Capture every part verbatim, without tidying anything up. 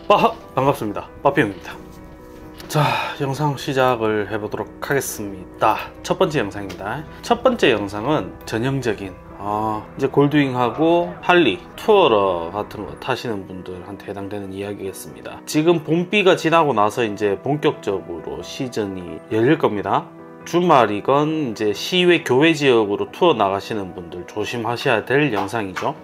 빠 반갑습니다. 빠삐용입니다. 자, 영상 시작을 해보도록 하겠습니다. 첫 번째 영상입니다. 첫 번째 영상은 전형적인 어, 이제 골드윙하고 할리, 투어러 같은 거 타시는 분들한테 해당되는 이야기겠습니다. 지금 봄비가 지나고 나서 이제 본격적으로 시즌이 열릴 겁니다. 주말이건 이제 시외 교외 지역으로 투어 나가시는 분들 조심하셔야 될 영상이죠.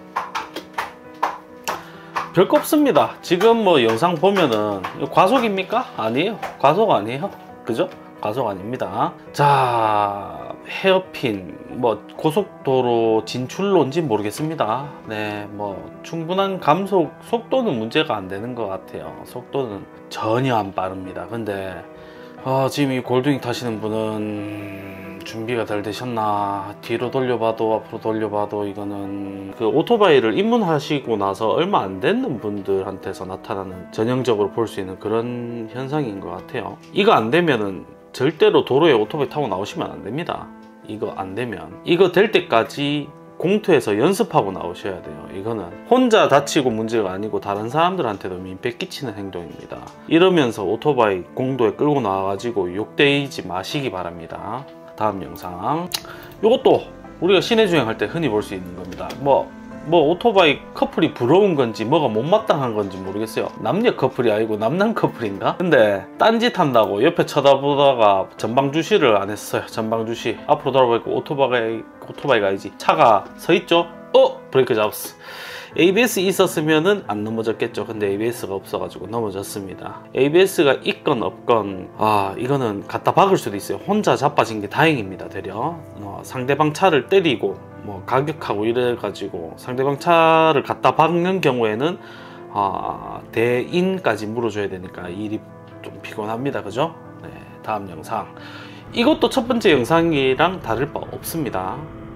별거 없습니다. 지금 뭐 영상 보면은 과속입니까? 아니에요. 과속 아니에요. 그죠? 과속 아닙니다. 자, 헤어핀 뭐 고속도로 진출로인지 모르겠습니다. 네, 뭐 충분한 감속 속도는 문제가 안 되는 것 같아요. 속도는 전혀 안 빠릅니다. 근데 어, 지금 이 골드윙 타시는 분은 준비가 잘 되셨나, 뒤로 돌려봐도 앞으로 돌려봐도 이거는 그 오토바이를 입문하시고 나서 얼마 안 되는 분들한테서 나타나는, 전형적으로 볼 수 있는 그런 현상인 것 같아요. 이거 안 되면은 절대로 도로에 오토바이 타고 나오시면 안 됩니다. 이거 안 되면 이거 될 때까지 공터에서 연습하고 나오셔야 돼요. 이거는 혼자 다치고 문제가 아니고 다른 사람들한테도 민폐 끼치는 행동입니다. 이러면서 오토바이 공도에 끌고 나와가지고 욕되이지 마시기 바랍니다. 다음 영상, 이것도 우리가 시내 주행할 때 흔히 볼 수 있는 겁니다. 뭐, 뭐 오토바이 커플이 부러운 건지 뭐가 못마땅한 건지 모르겠어요. 남녀 커플이 아니고 남남 커플인가? 근데 딴짓 한다고 옆에 쳐다보다가 전방 주시를 안 했어요. 전방 주시 앞으로 돌아보니까 오토바이, 오토바이가 아니지, 차가 서 있죠? 어? 브레이크 잡았어. 에이비에스 있었으면은 안 넘어졌겠죠. 근데 에이비에스가 없어가지고 넘어졌습니다. 에이비에스가 있건 없건 아 이거는 갖다 박을 수도 있어요. 혼자 자빠진 게 다행입니다. 되려 어, 상대방 차를 때리고 뭐 가격하고 이래가지고 상대방 차를 갖다 박는 경우에는 아, 대인까지 물어줘야 되니까 일이 좀 피곤합니다. 그죠? 네, 다음 영상, 이것도 첫 번째 영상이랑 다를 바 없습니다.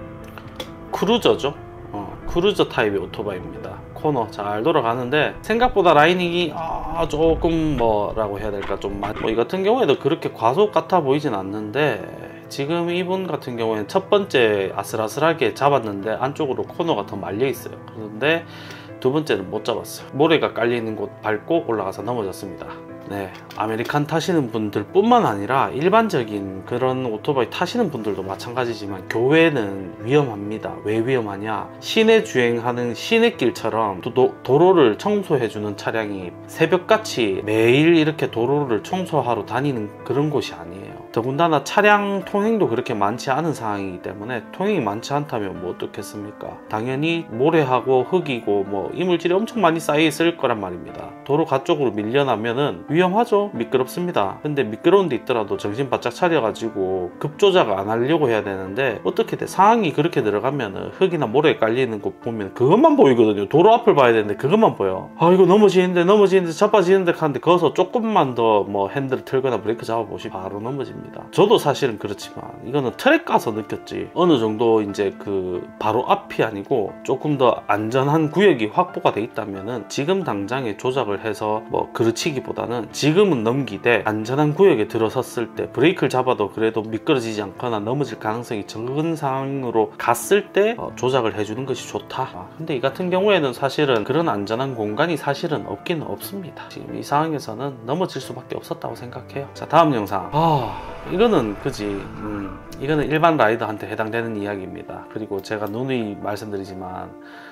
크루저죠. 어, 크루저 타입의 오토바이입니다. 코너 잘 돌아가는데 생각보다 라이닝이 아, 조금 뭐라고 해야 될까, 좀 뭐 이 같은 경우에도 그렇게 과속 같아 보이진 않는데, 지금 이분 같은 경우에는 첫 번째 아슬아슬하게 잡았는데 안쪽으로 코너가 더 말려 있어요. 그런데 두 번째는 못 잡았어요. 모래가 깔리는 곳 밟고 올라가서 넘어졌습니다. 네, 아메리칸 타시는 분들 뿐만 아니라 일반적인 그런 오토바이 타시는 분들도 마찬가지지만 교외는 위험합니다. 왜 위험하냐, 시내 주행하는 시내길처럼 도, 도로를 청소해주는 차량이 새벽같이 매일 이렇게 도로를 청소하러 다니는 그런 곳이 아니에요. 더군다나 차량 통행도 그렇게 많지 않은 상황이기 때문에, 통행이 많지 않다면 뭐 어떻겠습니까? 당연히 모래하고 흙이고 뭐 이물질이 엄청 많이 쌓여 있을 거란 말입니다. 도로 가쪽으로 밀려나면은 위험하죠. 미끄럽습니다. 근데 미끄러운 데 있더라도 정신 바짝 차려가지고 급조작 안 하려고 해야 되는데, 어떻게 돼? 상황이 그렇게 들어가면은 흙이나 모래에 깔리는 거 보면 그것만 보이거든요. 도로 앞을 봐야 되는데 그것만 보여. 아 이거 넘어지는데 넘어지는데 자빠지는데 하는데 거기서 조금만 더 뭐 핸들을 틀거나 브레이크 잡아보시 바로 넘어집니다. 저도 사실은 그렇지만 이거는 트랙 가서 느꼈지, 어느 정도 이제 그 바로 앞이 아니고 조금 더 안전한 구역이 확보가 돼 있다면은 지금 당장에 조작을 해서 뭐 그르치기보다는 지금은 넘기되 안전한 구역에 들어섰을 때 브레이크를 잡아도 그래도 미끄러지지 않거나 넘어질 가능성이 적은 상황으로 갔을 때 어, 조작을 해주는 것이 좋다. 아, 근데 이 같은 경우에는 사실은 그런 안전한 공간이 사실은 없기는 없습니다. 지금 이 상황에서는 넘어질 수밖에 없었다고 생각해요. 자, 다음 영상. 아 이거는 그지 음, 이거는 일반 라이더한테 해당되는 이야기입니다. 그리고 제가 누누이 말씀드리지만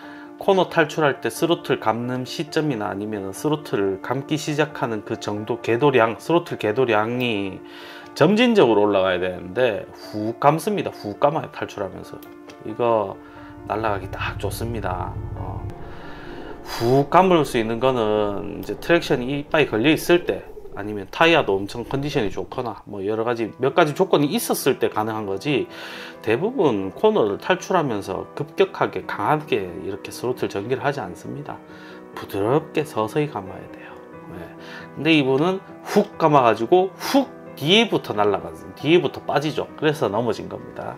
코너 탈출할 때 스로틀 감는 시점이나 아니면 스로틀을 감기 시작하는 그 정도 궤도량, 스로틀 궤도량이 점진적으로 올라가야 되는데 훅 감습니다. 훅 감아요. 탈출하면서. 이거 날아가기 딱 좋습니다. 어. 훅 감을 수 있는 거는 이제 트랙션이 이빨에 걸려 있을 때, 아니면 타이어도 엄청 컨디션이 좋거나 뭐 여러 가지 몇 가지 조건이 있었을 때 가능한 거지, 대부분 코너를 탈출하면서 급격하게 강하게 이렇게 스로틀 전기를 하지 않습니다. 부드럽게 서서히 감아야 돼요. 네. 근데 이분은 훅 감아가지고 훅 뒤에부터 날아가서 뒤에부터 빠지죠. 그래서 넘어진 겁니다.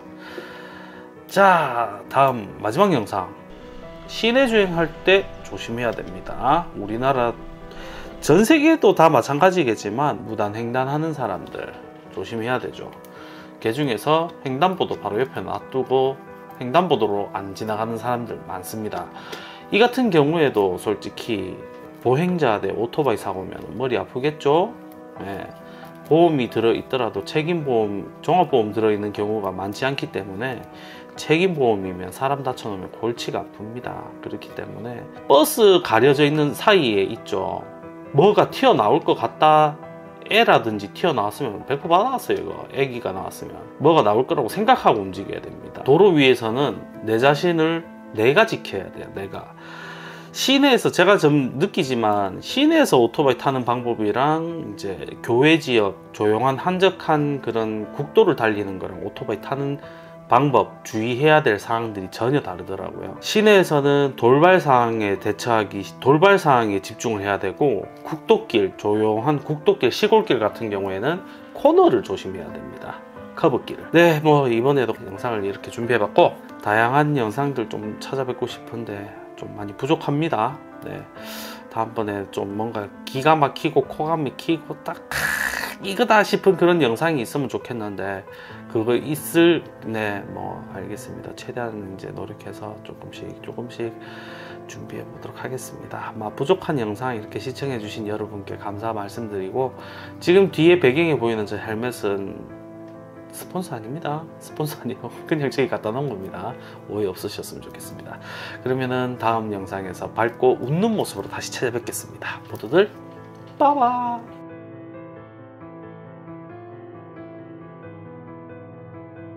자, 다음 마지막 영상. 시내 주행할 때 조심해야 됩니다. 우리나라 전 세계도 다 마찬가지겠지만 무단 횡단하는 사람들 조심해야 되죠. 그 중에서 횡단보도 바로 옆에 놔두고 횡단보도로 안 지나가는 사람들 많습니다. 이 같은 경우에도 솔직히 보행자 대 오토바이 사고면 머리 아프겠죠? 예. 보험이 들어있더라도 책임보험, 종합보험 들어있는 경우가 많지 않기 때문에 책임보험이면 사람 다쳐놓으면 골치가 아픕니다. 그렇기 때문에 버스 가려져 있는 사이에 있죠. 뭐가 튀어나올 것 같다, 애라든지 튀어나왔으면 백 퍼센트 받아왔어요. 이거 애기가 나왔으면 뭐가 나올 거라고 생각하고 움직여야 됩니다. 도로 위에서는 내 자신을 내가 지켜야 돼요. 내가 시내에서 제가 좀 느끼지만 시내에서 오토바이 타는 방법이랑 이제 교외 지역 조용한 한적한 그런 국도를 달리는 거랑 오토바이 타는 방법, 주의해야 될 사항들이 전혀 다르더라고요. 시내에서는 돌발 상황에 대처하기, 돌발 상황에 집중을 해야 되고, 국도길, 조용한 국도길, 시골길 같은 경우에는 코너를 조심해야 됩니다. 커브길을. 네, 뭐 이번에도 영상을 이렇게 준비해봤고, 다양한 영상들 좀 찾아뵙고 싶은데 좀 많이 부족합니다. 네, 다음번에 좀 뭔가 기가 막히고 코가 막히고 딱 이거다 싶은 그런 영상이 있으면 좋겠는데 그거 있을, 네, 뭐 알겠습니다. 최대한 이제 노력해서 조금씩 조금씩 준비해 보도록 하겠습니다. 아마 부족한 영상 이렇게 시청해 주신 여러분께 감사 말씀드리고, 지금 뒤에 배경에 보이는 저 헬멧은 스폰서 아닙니다. 스폰서 아니고 그냥 저기 갖다 놓은 겁니다. 오해 없으셨으면 좋겠습니다. 그러면은 다음 영상에서 밝고 웃는 모습으로 다시 찾아뵙겠습니다. 모두들 빠바.